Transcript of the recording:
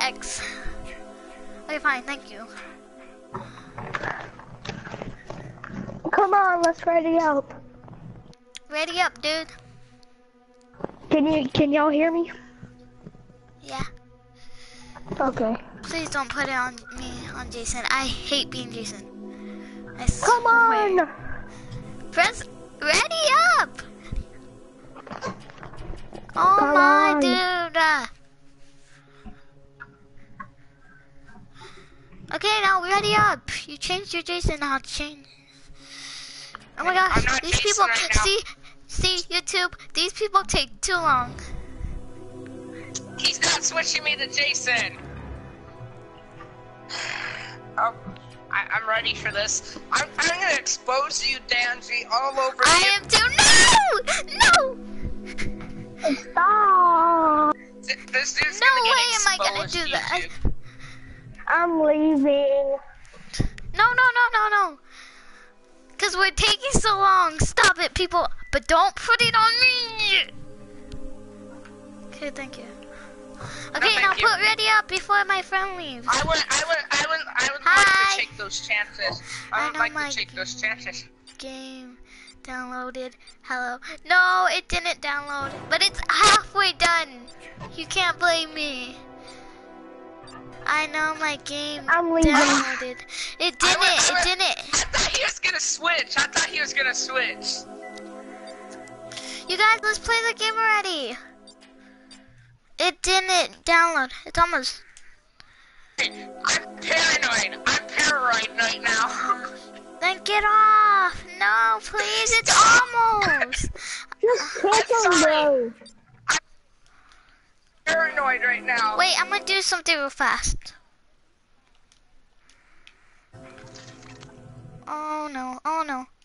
X. Okay, fine, thank you. Come on, let's ready up. Ready up, dude. Can y'all hear me? Yeah. Okay. Please don't put it on me, on Jason. I hate being Jason. I Come swear. on! Press ready up! Oh Come my on. dude! Okay, now ready up. You changed your Jason, now change. Oh my gosh, these Jason people, right now. see YouTube, these people take too long. He's not switching me to Jason. Oh, I'm ready for this. I'm gonna expose you, Danzy, all over I you. am too. No! Stop! This dude's No gonna get way am I gonna exposed, do that. YouTube. I'm leaving. No. Because we're taking so long. Stop it, people. But don't put it on me. Okay, thank you. Okay, now thank you. put ready up before my friend leaves. I would Hi. like to take those chances. I would know like my to take those chances. game downloaded. Hello. No, it didn't download. But it's halfway done. You can't blame me. I know my game I'm leaving. downloaded. It didn't. I thought he was gonna switch. You guys, let's play the game already. It didn't download. It's almost. I'm paranoid right now. Then get off. No, please. It's almost. Just cancel sorry. those. Paranoid right now. Wait, I'm gonna do something real fast. Oh no.